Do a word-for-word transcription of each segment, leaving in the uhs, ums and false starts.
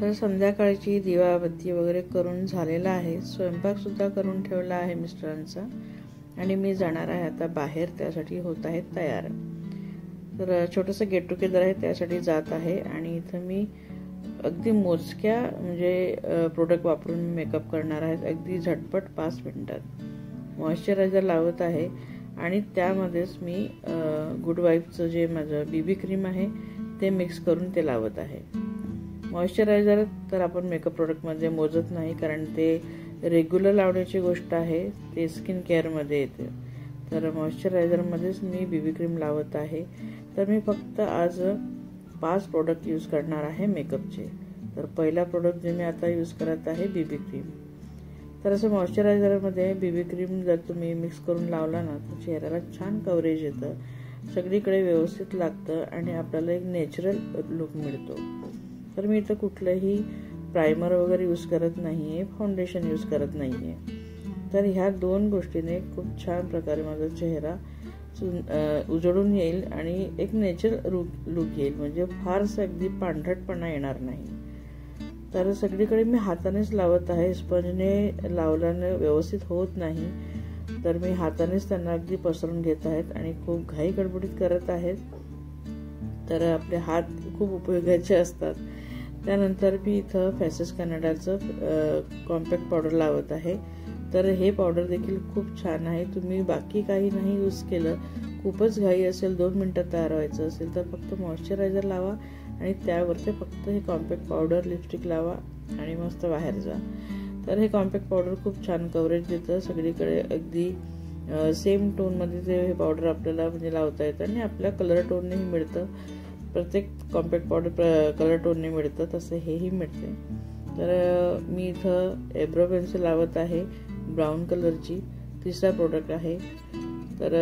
तर संध्याकाळची दिवाबत्ती वगैरे करून झालेला आहे, स्वयंपाकसुद्धा करून ठेवला आहे मिस्टरांचा आणि मी जाणार आहे आता बाहेर, त्यासाठी होत आहे तयार। तर छोटंसं गेट टुगेदर आहे त्यासाठी जात आहे आणि इथं मी अगदी मोजक्या म्हणजे प्रोडक्ट वापरून मेकअप करणार आहे, अगदी झटपट पाच मिनिटात। मॉइश्चरायझर लावत आहे आणि त्यामध्येच मी गुड वाईफचं जे माझं बीबी क्रीम आहे ते मिक्स करून ते लावत आहे। मॉइश्चरायझर तर आपण मेकअप प्रोडक्टमध्ये मोजत नाही, कारण ते रेग्युलर लावण्याची गोष्ट आहे, ते स्किन केअरमध्ये येते। तर मॉइश्चरायझरमध्येच मी बीबी क्रीम लावत आहे। तर मी फक्त आज पाच प्रोडक्ट यूज करणार आहे मेकअपचे। तर पहिला प्रोडक्ट जे मी आता यूज करत आहे बीबी क्रीम। तर असं मॉइश्चरायझरमध्ये बीबी क्रीम जर तुम्ही मिक्स करून लावला ना तर चेहऱ्याला छान कव्हरेज येतं, सगळीकडे व्यवस्थित लागतं आणि आपल्याला एक नॅचरल लुक मिळतो। तर मी इथं कुठलंही प्रायमर वगैरे यूज करत नाही आहे, फाउंडेशन यूज करत नाही आहे। तर ह्या दोन गोष्टीने खूप छान प्रकारे माझा चेहरा उजळून येईल आणि एक नॅचरल लुक येईल, म्हणजे फारसं अगदी पांढरटपणा येणार नाही। तर सगळीकडे मी हातानेच लावत आहे, स्पंजने लावल्याने व्यवस्थित होत नाही, तर मी हातानेच त्यांना अगदी पसरून घेत आहेत आणि खूप घाई गडबडीत करत आहेत। तर आपले हात खूप उपयोगाचे असतात। त्यानंतर मी इथं फॅसेस कॅनडाचं कॉम्पॅक्ट पावडर लावत आहे। तर हे पावडर देखील खूप छान आहे, तुम्ही बाकी काही नाही यूज केलं, खूपच घाई असेल, दोन मिनिटात तयार व्हायचं असेल तर फक्त मॉइश्चरायझर लावा आणि त्यावरती फक्त हे कॉम्पॅक्ट पावडर लिपस्टिक लावा आणि मस्त बाहेर जा। तर हे कॉम्पॅक्ट पावडर खूप छान कव्हरेज देतं, सगळीकडे अगदी सेम टोनमध्ये ते हे पावडर आपल्याला म्हणजे लावता येतं आणि आपल्या कलर टोननेही मिळतं, प्रत्येक कॉम्पॅक्ट पावडर कलर टोनने मिळतं तसं हेही मिळते। तर मी इथं एब्रो पेन्सिल लावत आहे ब्राऊन कलरची, तिसरा प्रोडक्ट आहे। तर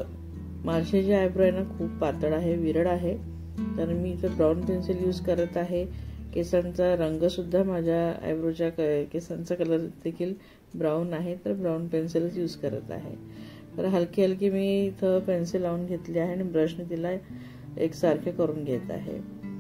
माझे जे आयब्रो आहे ना खूप पातळ आहे, विरळ आहे, तर मी इथं ब्राऊन पेन्सिल यूज करत आहे। केसांचा रंगसुद्धा माझ्या आयब्रोच्या केसांचा कलर देखील ब्राऊन आहे, तर ब्राऊन पेन्सिलच यूज करत आहे। तर हलकी हलकी मी इथं पेन्सिल लावून घेतली आहे आणि ब्रशने तिला एकसारखे करून घेत आहे।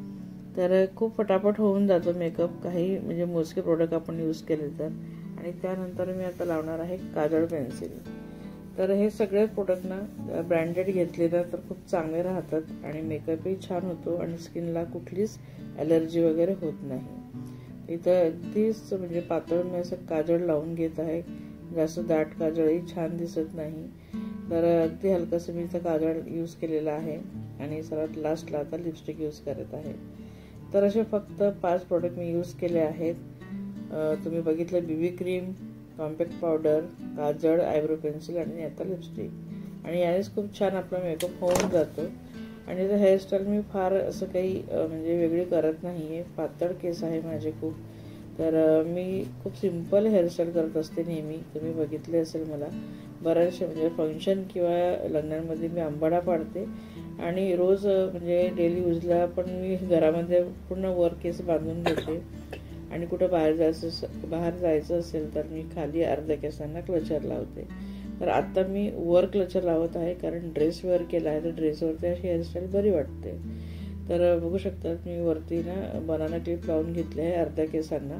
तर खूप फटाफट होऊन जातो मेकअप, काही म्हणजे मोजके प्रोडक्ट आपण यूज केले तर। आणि त्यानंतर मी आता लावणार आहे काजळ पेन्सिल। तर हे सगळे प्रोडक्ट ना ब्रँडेड घेतले ना तर खूप चांगले राहतात आणि मेकअपही छान होतो आणि स्किनला कुठलीच ॲलर्जी वगैरे होत नाही। इथं अगदीच म्हणजे पातळ मी असं काजळ लावून घेत आहे, जास्त दाट काजळही छान दिसत नाही, तर अगदी हलकंसं मी इथं काजळ यूज केलेलं आहे आणि सर्वात लास्टला आता लिपस्टिक यूज करत आहे। तर असे फक्त पाच प्रोडक्ट मी यूज केले आहेत। तुम्ही बघितलं बीबी क्रीम, कॉम्पॅक्ट पावडर, काजळ, आयब्रो पेन्सिल आणि आता लिपस्टिक, आणि यानेच खूप छान आपला मेकअप होऊन जातो। आणि तर हेअरस्टाईल मी फार असं काही म्हणजे वेगळी करत नाही आहे, पातळ केस आहे माझे खूप, तर मी खूप सिम्पल हेअरस्टाईल करत असते नेहमी, तुम्ही बघितले असेल मला बऱ्याचशा म्हणजे फंक्शन किंवा लग्नांमध्ये मी आंबाडा पाडते आणि रोज म्हणजे डेली यूजला पण मी घरामध्ये पूर्ण वर केस बांधून घेते आणि कुठं बाहेर जायचं बाहेर जायचं असेल तर मी खाली अर्ध्या केसांना क्लचर लावते। तर आता मी वर क्लचर लावत आहे, कारण ड्रेस वेअर केला आहे तर ड्रेसवरती अशी हेअरस्टाईल बरी वाटते। तर बघू शकतात मी वरती ना बनाना क्लिप लावून घेतली आहे अर्ध्या केसांना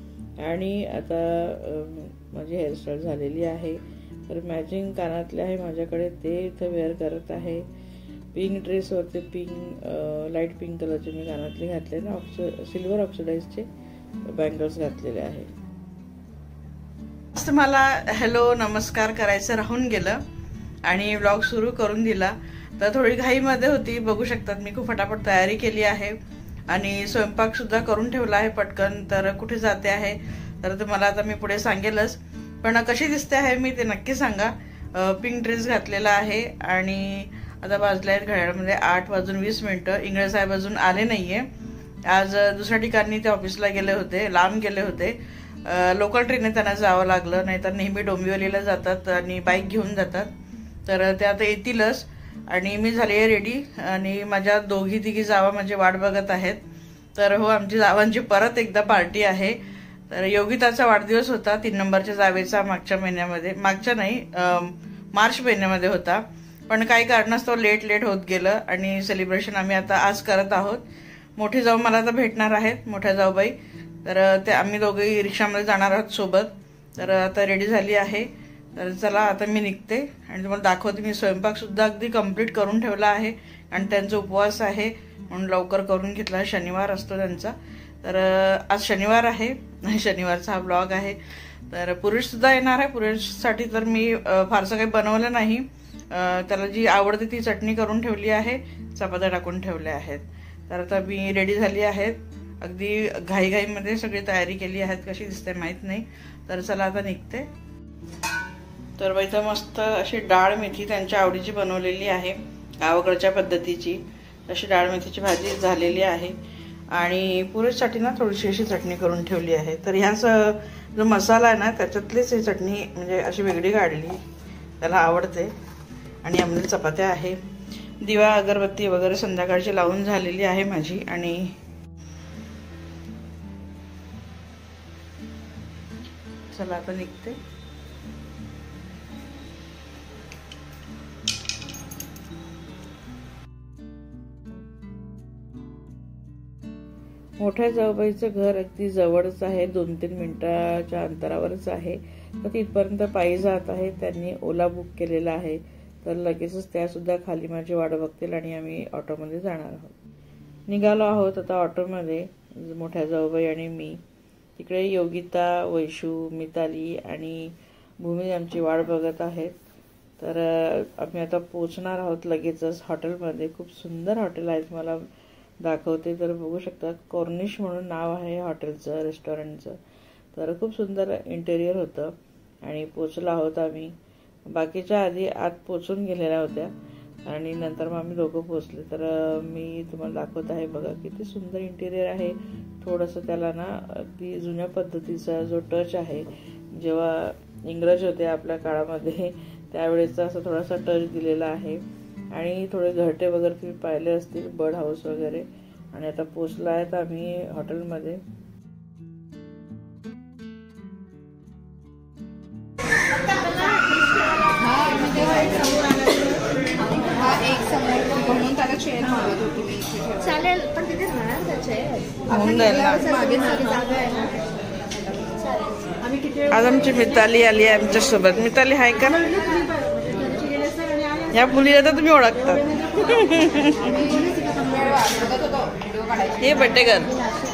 आणि आता माझी हेअरस्टाईल झालेली आहे। तर मॅचिंग कानातले आहे माझ्याकडे, ते इथं वेअर करत आहे। पिंक ड्रेसवरती पिंक लाईट पिंक कलरचे मी कानातले घातले ना, ऑक्स सिल्वर ऑक्सिडाईजचे बँगल्स घातलेले आहे। मला हॅलो नमस्कार करायचं राहून गेलं आणि व्लॉग सुरू करून दिला, तर थोडी घाईमध्ये होती। बघू शकतात मी खूप फटाफट तयारी केली आहे आणि स्वयंपाक सुद्धा करून ठेवला आहे पटकन। तर कुठे जाते आहे तर तुम्हाला आता मी पुढे सांगेलच, पण कशी दिसते आहे मी ते नक्की सांगा। पिंक ड्रेस घातलेला आहे आणि आता वाजले आहेत घड्याळामध्ये आठ वाजून वीस मिनिटं। इंगळे साहेब अजून आले नाहीये, आज दुसऱ्या ठिकाणी ते ऑफिसला गेले होते, लांब गेले होते, लोकल ट्रेनने त्यांना जावं लागलं, नाहीतर नेहमी डोंबिवलीला जातात आणि बाईक घेऊन जातात। तर ते आता येतीलच आणि मी झाली आहे रेडी आणि माझ्या दोघी तिघी जावा माझी वाट बघत आहेत। तर हो, आमची जावांची परत एकदा पार्टी आहे। तर योगिताचा वाढदिवस होता तीन नंबरच्या जावेचा, मागच्या महिन्यामध्ये, मागच्या नाही मार्च महिन्यामध्ये होता, पण काही कारणास्तव लेट लेट होत गेलं आणि सेलिब्रेशन आम्ही आता आज करत आहोत। मोठी जाऊ मला आता भेटणार आहेत, मोठ्या जाऊबाई, तर ते आम्ही दोघेही रिक्षामध्ये जाणार आहोत सोबत. तर आता रेडी झाली आहे. तर चला आता मी निघते आणि तुम्हाला दाखवते. मी स्वयंपाकसुद्धा अगदी कंप्लीट करून ठेवला आहे आणि त्यांचा उपवास आहे म्हणून लवकर करून घेतला. शनिवार असतो त्यांचा. तर आज शनिवार आहे आणि शनिवारचा हा ब्लॉग आहे. तर पुरुषसुद्धा येणार आहे. पुरुषसाठी तर मी फारसं काही बनवलं नाही. त्याला जी आवडते ती चटणी करून ठेवली आहे, चपात्या टाकून ठेवल्या आहेत. तर आता मी रेडी झाली आहेत. अगदी घाईघाईमध्ये सगळी तयारी केली आहे. कशी दिसते माहीत नाही. तर चला आता निघते. तर बाई इथं मस्त अशी डाळ मेथी त्यांच्या आवडीची बनवलेली आहे, गावाकडच्या पद्धतीची. अशी डाळ मेथीची भाजी झालेली आहे आणि पुरुषसाठी ना थोडीशी अशी चटणी करून ठेवली आहे. तर ह्याच जो मसाला आहे ना त्याच्यातलीच ही चटणी म्हणजे अशी वेगळी काढली, त्याला आवडते. आणि आम्हाला चपात्या आहे. दिवा अगरबत्ती वगैरे संध्याकाळची लावून झालेली आहे माझी. आणि चला आता निघते. मोठ्या जाऊबाईचं घर अगदी जवळच आहे, दोन तीन मिनिटाच्या अंतरावरच आहे. तर तिथपर्यंत पायी जात आहे. त्यांनी ओला बुक केलेला आहे. तर लगेचच त्यासुद्धा खाली माझी वाट बघतील आणि आम्ही ऑटोमध्ये जाणार आहोत. निघालो आहोत आता ऑटोमध्ये, मोठ्या जाऊबाई आणि मी. तिकडे योगिता, वैशू, मिताली आणि भूमी आमची वाट बघत आहेत. तर आम्ही आता पोचणार आहोत लगेचच हॉटेलमध्ये. खूप सुंदर हॉटेल आहे, तुम्हाला दाखवते. तर बघू शकता, कॉर्निश म्हणून नाव आहे हॉटेलचं, रेस्टॉरंटचं. तर खूप सुंदर इंटेरियर होतं आणि पोचलो आहोत आम्ही. बाकीच्या आधी आत पोचून गेलेल्या होत्या आणि नंतर मग आम्ही दोघं पोचले. तर मी तुम्हाला दाखवत आहे, बघा किती सुंदर इंटेरियर आहे. थोडंसं त्याला ना अगदी जुन्या पद्धतीचा जो टच आहे, जेव्हा इंग्रज होते आपल्या काळामध्ये त्यावेळेचा असं थोडासा टच दिलेला आहे. आणि थोडे घरटे वगैरे तुम्ही पाहिले असतील, बर्ड हाऊस वगैरे. आणि आता पोचला आहेत आम्ही हॉटेलमध्ये. चालेल, पण तिथे राहणार त्याचे आज आमची मिताली आली आहे आमच्यासोबत. मिताली हाय का? या मुलीला तर तुम्ही ओळखता. हे बड्डे गर्ल.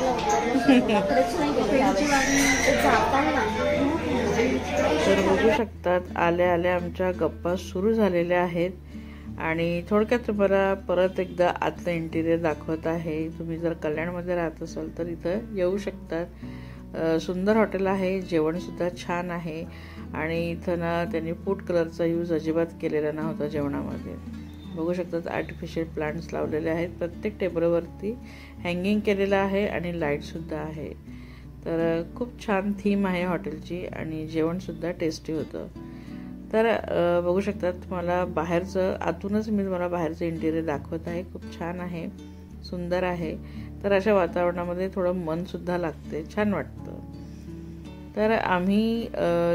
तर बघू शकतात, आल्या आल्या आमच्या गप्पा सुरू झालेल्या आहेत. आणि थोडक्यात तुम्हाला परत एकदा आतलं इंटिरियर दाखवत आहे. तुम्ही जर कल्याणमध्ये राहत असाल तर इथं येऊ शकतात. सुंदर हॉटेल आहे, जेवणसुद्धा छान आहे. आणि इथं ना त्यांनी फूड कलरचा यूज अजिबात केलेला नव्हता जेवणामध्ये. बघू शकतात आर्टिफिशियल प्लांट्स लावलेले आहेत. प्रत्येक टेबलवरती हँगिंग केलेलं आहे आणि लाईटसुद्धा आहे. तर खूप छान थीम आहे हॉटेलची आणि जेवणसुद्धा टेस्टी होतं. तर बघू शकतात, तुम्हाला बाहेरचं, आतूनच मी तुम्हाला बाहेरचं इंटिरियर दाखवत आहे. खूप छान आहे, सुंदर आहे. तर अशा वातावरणामध्ये थोडं मनसुद्धा लागते, छान वाटतं. तर आम्ही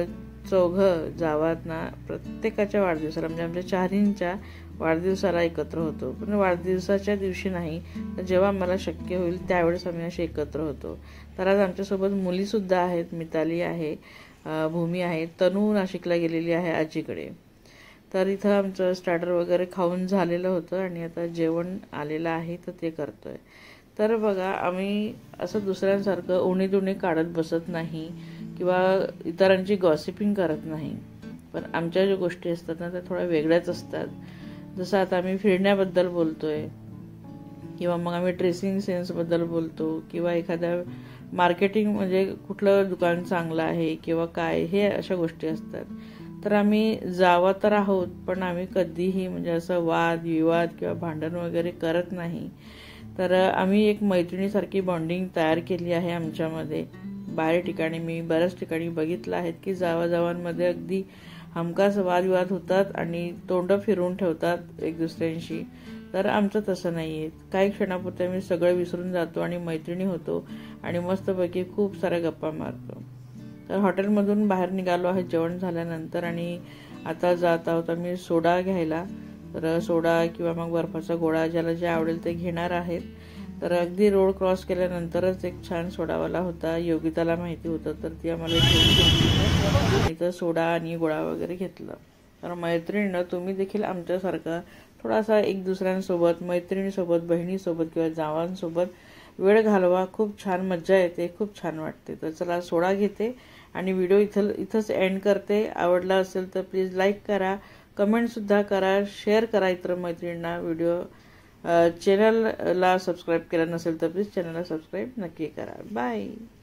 चौघं जावात ना प्रत्येकाच्या वाढदिवसाला, म्हणजे आमच्या चारहींच्या वाढदिवसाला एकत्र होतो. पण वाढदिवसाच्या दिवशी नाही, तर जेव्हा आम्हाला शक्य होईल त्यावेळेस आम्ही असे एकत्र होतो. तर आज आमच्यासोबत मुलीसुद्धा आहेत. मिताली आहे, भूमी आहे, तनू नाशिकला गेलेली आहे आजीकडे. तर इथं आमचं स्टार्टर वगैरे खाऊन झालेलं होतं आणि आता जेवण आलेलं आहे तर ते करतोय. तर बघा, आम्ही असं दुसऱ्यांसारखं उणी दुणी काढत बसत नाही किंवा इतरांची गॉसिपिंग करत नाही. पण आमच्या ज्या गोष्टी असतात ना त्या थोड्या वेगळ्याच असतात. जसं आता आम्ही फिरण्याबद्दल बोलतोय किंवा मग आम्ही ड्रेसिंग सेन्सबद्दल बोलतो किंवा एखाद्या मार्केटिंग म्हणजे कुठलं दुकान चांगलं आहे किंवा काय, हे अशा गोष्टी असतात. तर आम्ही जावा तर आहोत, पण आम्ही कधीही म्हणजे असं वाद विवाद किंवा भांडण वगैरे करत नाही. तर आम्ही एक मैत्रिणीसारखी बॉन्डिंग तयार केली आहे आमच्यामध्ये. बाहेर ठिकाणी मी बऱ्याच ठिकाणी बघितलं आहेत की जावाजावांमध्ये अगदी हमखास वादविवाद होतात आणि तोंड फिरवून ठेवतात एक दुसऱ्यांशी. तर आमचं तसं नाही आहे. काही क्षणापुरते आम्ही सगळं विसरून जातो आणि मैत्रिणी होतो आणि मस्तपैकी खूप साऱ्या गप्पा मारतो. तर हॉटेलमधून बाहेर निघालो आहे जेवण झाल्यानंतर आणि आता जात आहोत आम्ही सोडा घ्यायला. तर सोडा किंवा मग बर्फाचा गोळा ज्याला जे आवडेल ते घेणार आहेत. तर अगदी रोड क्रॉस केल्यानंतरच एक छान सोडावाला होता. योगिताला माहिती होतं तर ती आम्हाला घेऊन इथं सोडा आणि गोळा वगैरे घेतलं. तर मैत्रिणीनं तुम्ही देखील आमच्यासारखा थोडासा एक दुसऱ्यांसोबत, मैत्रिणीसोबत, बहिणीसोबत किंवा जावांसोबत वेळ घालवा. खूप छान मज्जा येते, खूप छान वाटते. तर चला सोडा घेते आणि व्हिडिओ इथं इथंच एंड करते. आवडला असेल तर प्लीज लाईक करा, कमेंटसुद्धा करा, शेअर करा इतर मैत्रिणींना व्हिडिओ. चॅनलला सबस्क्राईब केलं नसेल तर प्लीज चॅनलला सबस्क्राईब नक्की करा. बाय.